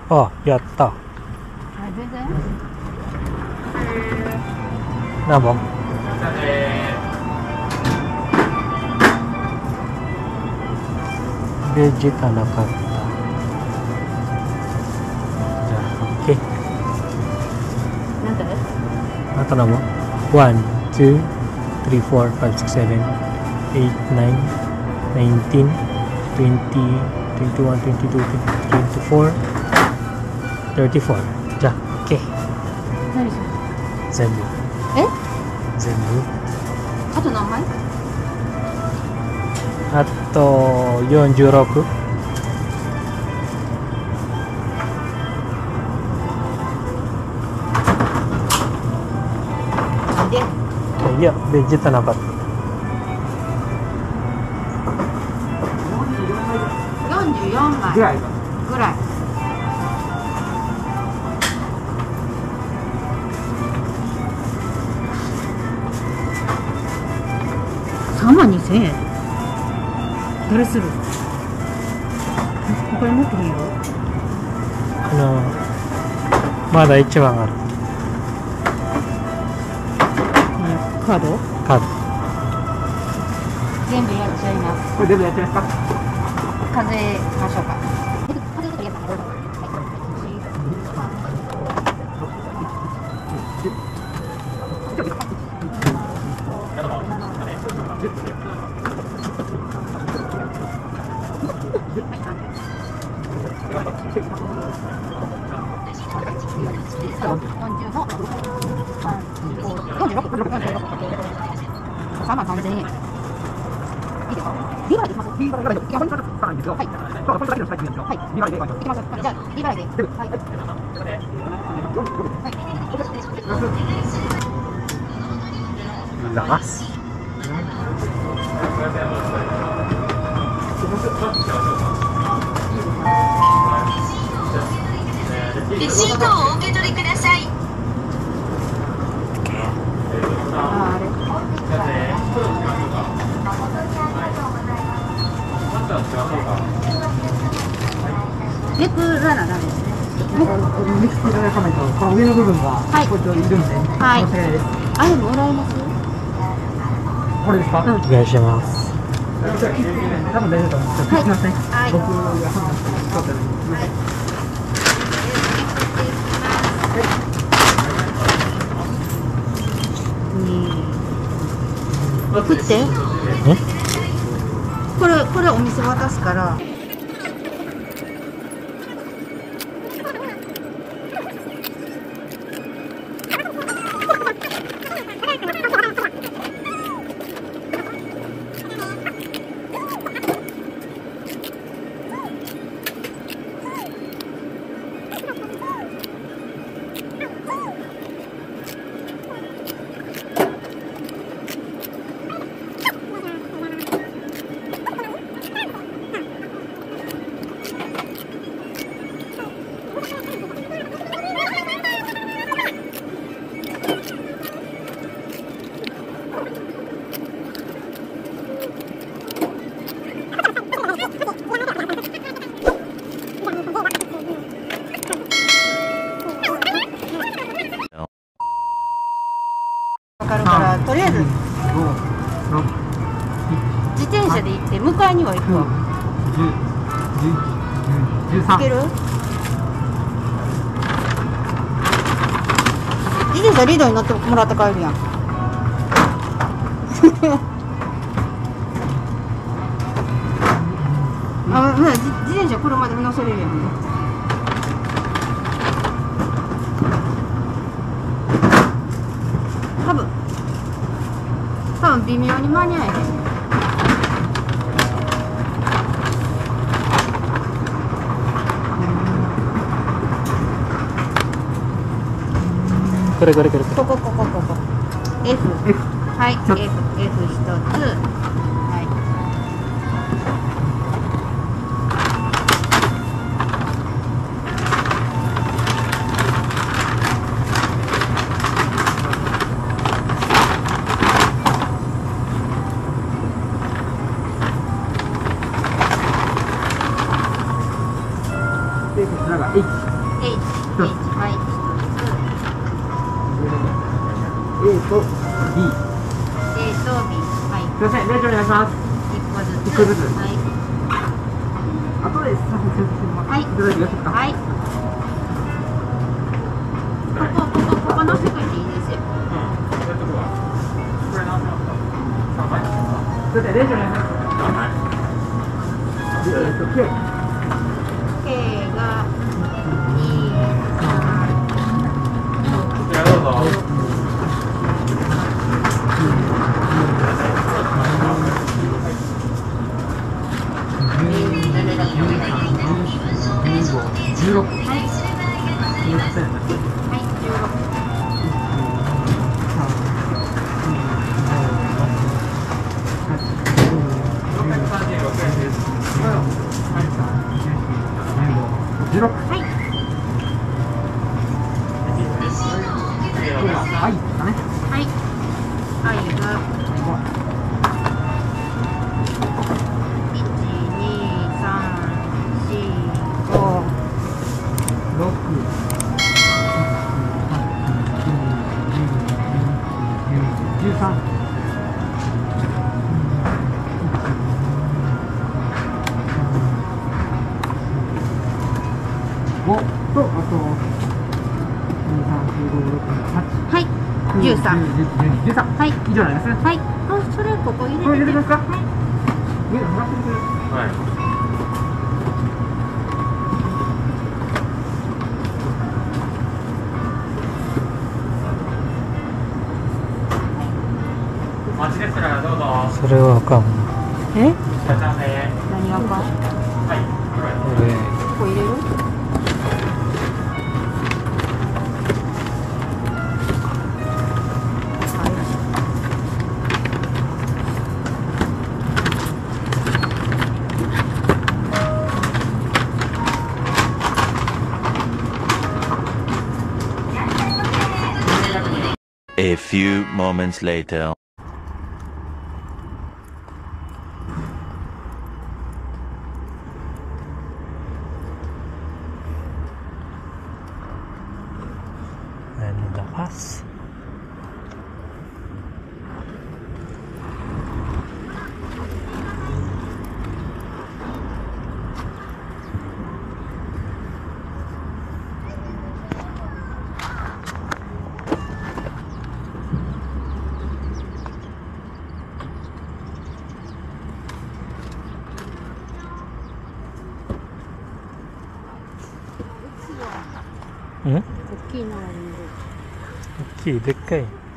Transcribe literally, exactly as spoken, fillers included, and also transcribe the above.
あ、やった。 あ、全然。 何本？ベジタなかった。じゃあ、OK。 なんで？ あと何本？ one, two, three, four, five, six, seven, eight, nine, nineteen, twenty, twenty-one, twenty-two, twenty-three, twenty-four, thirty-four。じゃあ、OK。 何それ？ 全部。 え？ 全部。 あと何枚？ あとよんじゅうろく。 で、 いや、ベジタなかった。 よんじゅうよんまいぐらいぐらい。さんまんにせんえん。どれする？これ持ってみる？ あのまだいちまんある。 カード？ カード。 全部やっちゃいます。 これ全部やってますか？ 数えましょうか。さんまんさんぜんえん。いいですか？利払いできます。 利払いで。基本にさらにですよ。はい。そうだ、これだけの最近ですよ。はい。利払いでいきましょう。 いきます。じゃあ利払いで。はい。 ラス。 レシートをお受け取りください。 ああれ。ネクラななんですね。 見つけられたかないと、この上の部分が、 はいこういるんで、 はいこちらです。 あれもらえます？ これですか？ うん。 お願いします。 多分大丈夫と思います。すみません。 はい僕が判断して使ったので。 送って。 え？ これこれお店渡すから。わかるからとりあえず自転車で行って迎えには行くわ。行ける？自転車リードに乗ってもらって帰るやん。あ、うん、自自転車車で乗せれるやんね。多分多分微妙に間に合えへん。 これこれこれこここここここ F。 はい、 F、 F 一つ。はい。 で、こちらが H。 H、H、はい、 A と B。 A と B、はい、 すいません、レジお願いします。 いっこずつ。 一個ずつはい。 後でさせていはいただいてよろしいですか。 はい。ここ、ここ、ここのせといていいですよ。 すいません、レジお願いします。で、えっと、K。 K がに、さん、 こちらどうぞ。 じゅうろく。 はい。 すいません。 はい、じゅうろく。 じゅうろく。 はい。 愛ですかね。 はい。愛がいち、に、さん、し、ご、 ろく。じゅうさん。ごと、あと、に、さん、よん、ご、ろく、はち。 はい。じゅうさん。 じゅう、じゅうに、じゅうさん。 はい。 以上になりますね。 はい。あ、それここ入れて。 これ入れてますか。 はい。 上、上がってくる。 はい。お待ちですからどうぞ。 それはあかん。 え？ じゃあせんえん。 何がか？ はい。 これここ入れる？ A few moments later. なんだパス。ん？ 大きいのあるんで。 大きい、でっかい。